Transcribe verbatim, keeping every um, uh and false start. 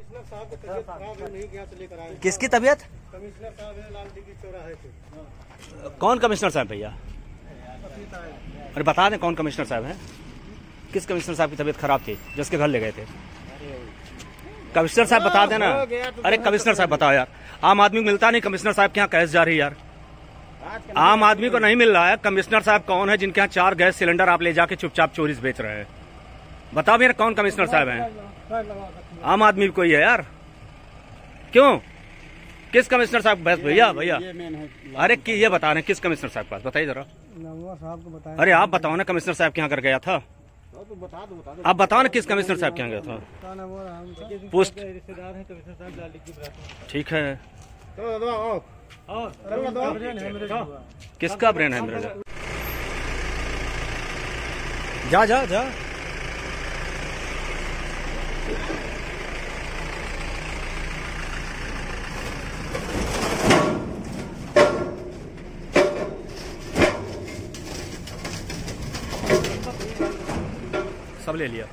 Commissioner साहब की तबीयत खराब है, नहीं गया तो लेकर आए। किसकी तबीयत? कमिश्नर साहब है, लाल डिग्री चौराहे पे। कौन कमिश्नर साहब भैया? अरे बता दें कौन कमिश्नर साहब हैं? किस कमिश्नर साहब की तबीयत खराब थी जिसके घर ले गए थे? कमिश्नर साहब बता देना। अरे कमिश्नर साहब बताओ यार, आम आदमी को मिलता नहीं कमिश्नर साहब के यहाँ कैसे जा रही है यार? आम आदमी को नहीं मिल रहा है। कमिश्नर साहब कौन है जिनके यहाँ चार गैस सिलेंडर आप ले जाके चुपचाप चोरी से बेच रहे हैं? बताओ मेरे कौन कमिश्नर साहब हैं? आम आदमी कोई है यार? क्यों? किस कमिश्नर साहब? बस भैया भैया अरे कि ये बता रहे हैं किस कमिश्नर साहब के पास? बताइए जरा। साहब को बताया। अरे आप बताओ ना कमिश्नर साहब के यहाँ कर गया था? आप बताओ ना किस कमिश्नर साहब के यहाँ गया था? पोस्ट रिश्तेदार है कमिश्नर साहब लाल डिग्री। ठीक है। किसका ब्रेन है मेरा? जा जा जा सब ले लिया।